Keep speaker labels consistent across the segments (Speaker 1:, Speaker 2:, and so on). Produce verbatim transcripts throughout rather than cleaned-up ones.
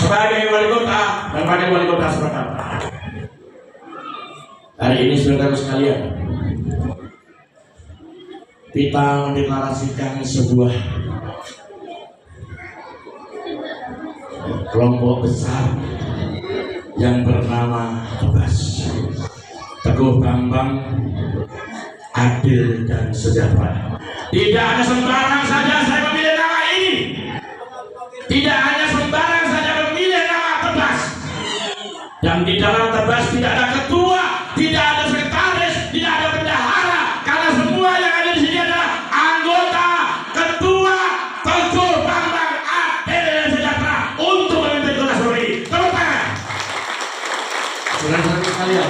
Speaker 1: sebagai wali kota dan wakil wali kota Surakarta. Hari ini saudara sekalian, kita mendeklarasikan sebuah kelompok besar yang bernama Tebas, Teguh Bambang, Adil dan Sejahtera. Tidak hanya sembarang saja saya memilih nama ini, tidak hanya sembarang saja memilih nama Tebas, dan di dalam Tebas tidak ada ketua, tidak ada sekretaris, tidak ada bendahara, karena semua yang ada di sini adalah anggota ketua Teguh Bambang, Adil dan Sejahtera untuk memimpin Kota Solo ini. Tepuk tangan. Saudara-saudara sekalian,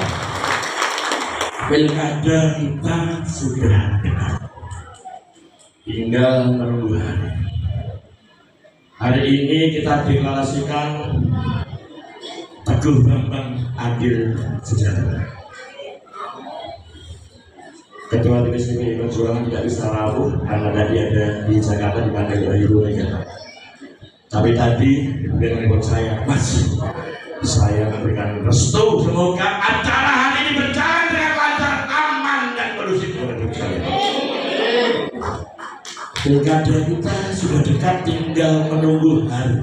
Speaker 1: pilkada kita sudah dekat, tinggal menunggu hari. Hari ini kita deklarasikan Teguh Bambang, Adil, Sejahtera. Ketua D P D Perjuangan tidak bisa rawuh karena tadi ada di Jakarta dipanggil oleh Ibu Mega. Tapi tadi dia menelpon saya, Mas, saya memberikan restu semoga acara hari ini berjalan dengan lancar, aman dan kondusif untuk saya. Pilkada kita sudah dekat, tinggal menunggu hari.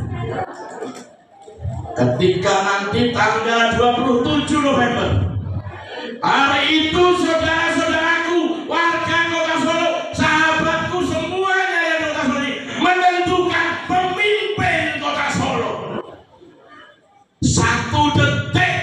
Speaker 1: Ketika nanti tanggal dua puluh tujuh November, hari itu saudara-saudaraku, warga Kota Solo, sahabatku semuanya yang di Kota Solo ini menentukan pemimpin Kota Solo. Satu detik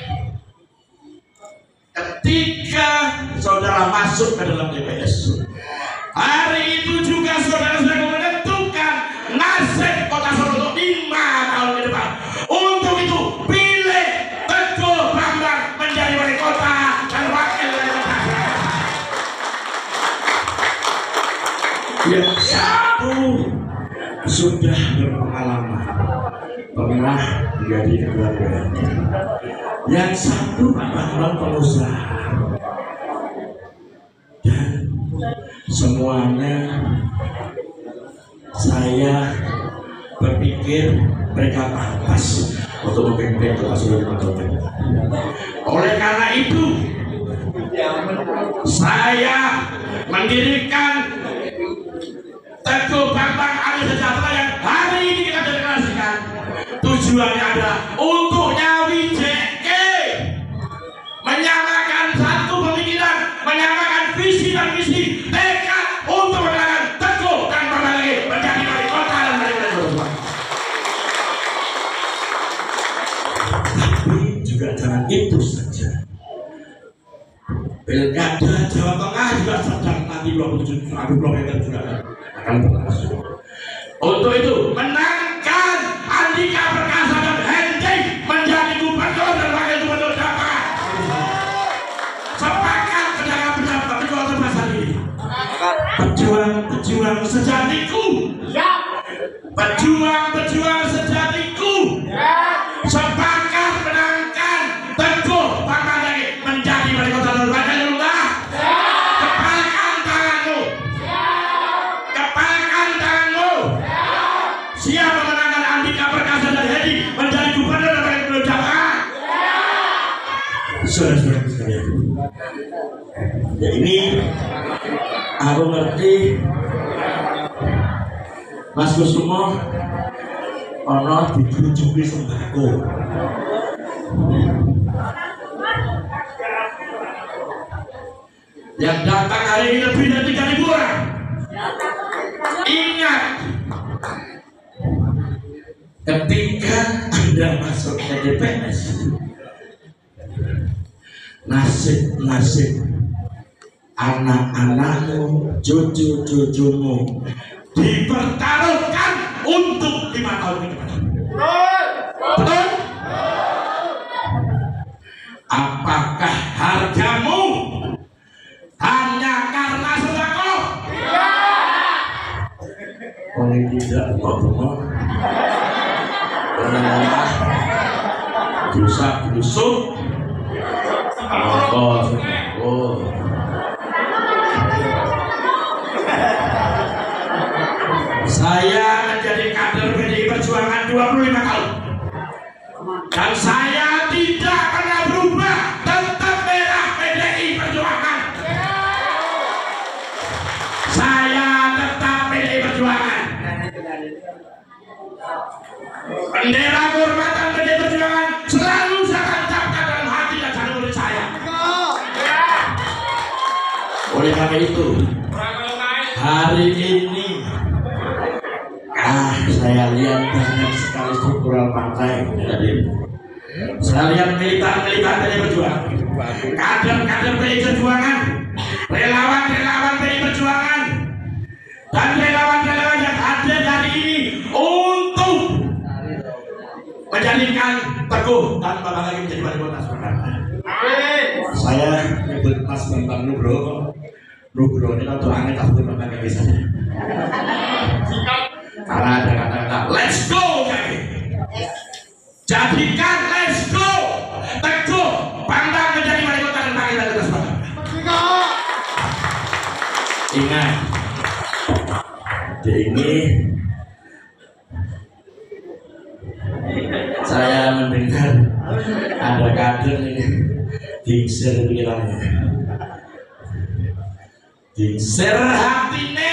Speaker 1: ketika saudara masuk ke dalam T P S, hari itu juga saudara-saudaraku menentukan nasib Kota Solo untuk lima tahun ke depan. Untuk itu pilih Teguh Bambang menjadi wali kota dan wakil wali kota. Yang satu sudah berpengalaman, pernah menjadi ketua B U M N. Yang satu Pak Bambang pengusaha. Dan semuanya saya berpikir mereka pantas untuk memimpin Kota Solo lima tahun. Oleh karena itu, saya mendirikan Teguh Bambang, Adil Sejahtera yang hari ini kita deklarasikan. Tujuannya adalah untuk nyawi J K, menyamakan satu pemikiran, menyamakan visi dan misi, tekad untuk menangkan Teguh dan Bambang lagi menjadi wali kota dan wali kota. Tapi juga jangan itu saja. Pilkada Jawa Tengah juga sedang nanti dua puluh tujuh November juga akan berlangsung. Untuk itu menangkan Andika Perkasa dan Hendy menjadi gubernur dan wakil gubernur Jawa Tengah. Sepakat dengan pendapat ketua Tebas hari ini. Pejuang-pejuang sejatiku, pejuang-pejuang sejatiku, sepakat menangkan Teguh Bambang lagi menjadi wali kota dan wakil gubernur. Kepalkan tanganmu, kepalkan tanganmu. Siapa menangkan Andika Perkasa dan Hendy menjadi gubernur dan wakil gubernur Jawa Tengah? Saudara-saudara sekalian, ya ini aku ngerti Mas Kusumo ono dibujuki sembako. Yang datang hari ini lebih dari tiga ribu orang. Ingat, ketika Anda masuk ke D P S, nasib-nasib anak-anakmu, cucu-cucumu dipertaruhkan untuk lima tahun ke depan. Betul? Apakah hargamu hanya karena sembako? Oleh tidak, Pak Bunga. Dosa busuk. Oh, oh. Saya menjadi kader P D I Perjuangan dua puluh lima tahun. Dan saya tidak pernah berubah, tetap merah P D I Perjuangan. Saya tetap P D I Perjuangan. Bendera kehormatan P D I Perjuangan selalu saya tancapkan dalam hati dan jantung mulut saya. Oleh karena itu, hari ini ah saya lihat banyak sekali struktural partai. Saya lihat militan-militan P D I Perjuangan, kader-kader P D I Perjuangan, relawan-relawan P D I Perjuangan, dan relawan-relawan yang ada hari ini untuk menjadikan Teguh dan Bapak lagi menjadi wali kota Surakarta. Saya nyebut Mas Bambang Nugroho. Nugroho ini untuk angin tak boleh makan kaki saja. Karena ada kata-kata let's go kaki. Jadikan let's go Teguh Bambang menjadi wali kota dan Bapak lagi kota Surakarta. Ingat, ini saya mendengar ada kader ini dingsir pikirannya, dingsir hatinya,